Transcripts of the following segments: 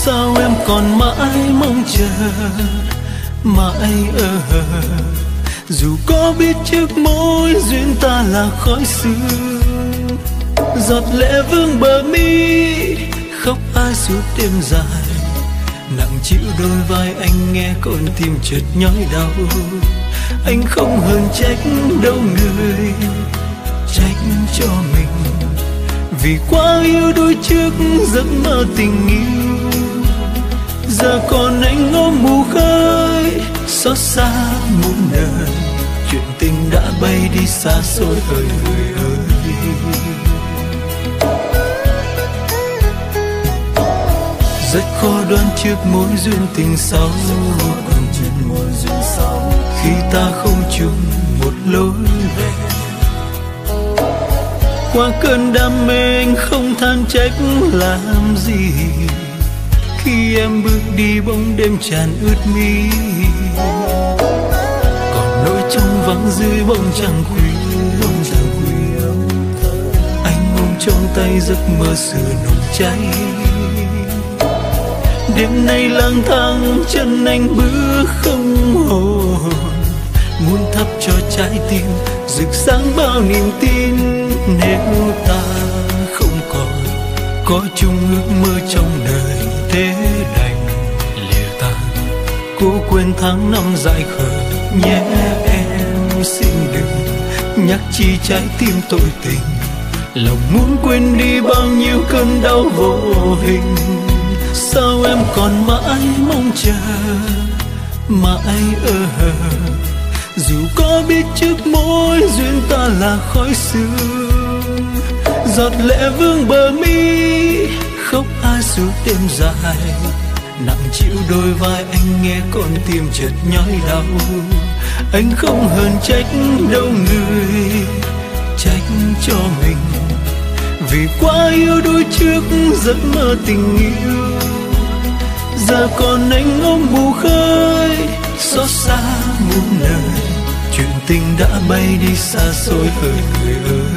Sao em còn mãi mong chờ, mãi dù có biết trước mối duyên ta là khói sương. Giọt lệ vương bờ mi, khóc ai suốt đêm dài, nặng chịu đôi vai anh nghe con tim chợt nhói đau. Anh không hờn trách đâu người, trách cho mình vì quá yêu đôi trước giấc mơ tình yêu. Giờ còn anh ôm mù khơi, xót xa muôn đời, chuyện tình đã bay đi xa xôi hỡi người ơi. Rất khó đoán trước mối duyên tình sau, khi ta không chung một lối về. Qua cơn đam mê anh không than trách làm gì, khi em bước đi bóng đêm tràn ướt mi. Còn nỗi trong vắng dưới bóng trăng khuya, anh ôm trong tay giấc mơ xưa nồng cháy. Đêm nay lang thang chân anh bước không hồn, muốn thắp cho trái tim rực sáng bao niềm tin. Nếu ta không còn có chung ước mơ trong đời, thế đành lìa tàn cố quên tháng năm dại khờ nhé. Em xin đừng nhắc chi trái tim tội tình, lòng muốn quên đi bao nhiêu cơn đau vô hình. Sao em còn mãi mong chờ, mãi dù có biết trước mối duyên ta là khói sương. Giọt lệ vương bờ mi, khóc ai suốt đêm dài, nặng chịu đôi vai anh nghe con tim chợt nhói đau. Anh không hờn trách đâu người, trách cho mình vì quá yêu đôi trước giấc mơ tình yêu. Giờ còn anh ôm mù khơi, xót xa muôn lời, chuyện tình đã bay đi xa xôi hỡi người ơi.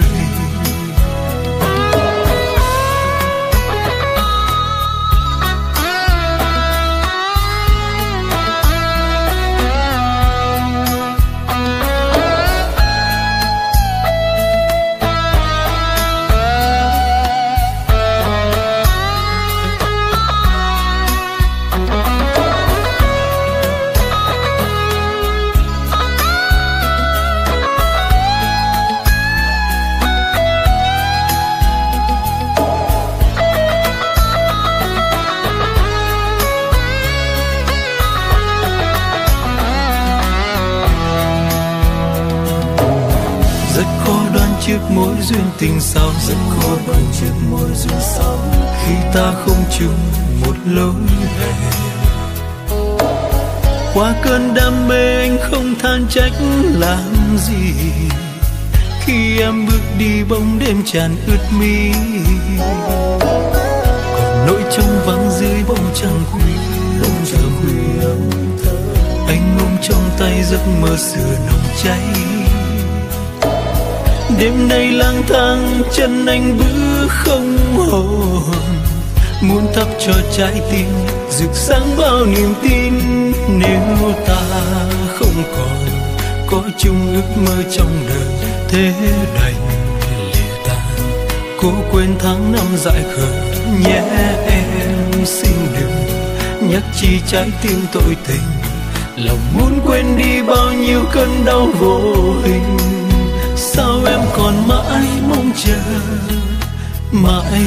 Trước mối duyên tình sau, rất khó đoán trước mối duyên sau, khi ta không chung một lối về. Qua cơn đam mê anh không than trách làm gì, khi em bước đi bóng đêm tràn ướt mi. Còn nỗi trong vắng dưới bóng trăng khuya, anh ôm trong tay giấc mơ xưa nồng cháy. Đêm nay lang thang chân anh bước không hồn, muốn thắp cho trái tim rực sáng bao niềm tin. Nếu ta không còn có chung ước mơ trong đời, thế đành lìa tàn cố quên tháng năm dại khờ nhé. Em xin đừng nhắc chi trái tim tội tình, lòng muốn quên đi bao nhiêu cơn đau vô hình. Sao em còn mãi mong chờ, mãi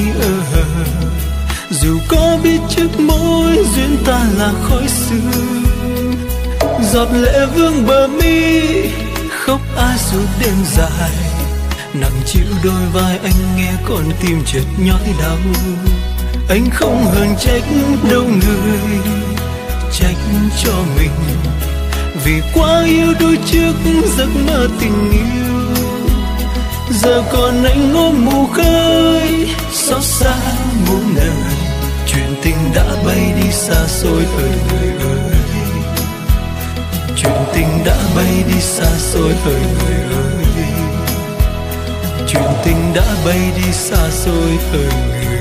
dù có biết trước mối duyên ta là khói sương. Giọt lệ vương bờ mi, khóc ai suốt đêm dài, nặng chịu đôi vai anh nghe con tim chợt nhói đau. Anh không hờn trách đâu người, trách cho mình vì quá yêu đôi trước giấc mơ tình yêu. Giờ còn anh ôm mù khơi, xót xa muôn đời, chuyện tình đã bay đi xa xôi hỡi người ơi. Chuyện tình đã bay đi xa xôi hỡi người ơi. Chuyện tình đã bay đi xa xôi hỡi người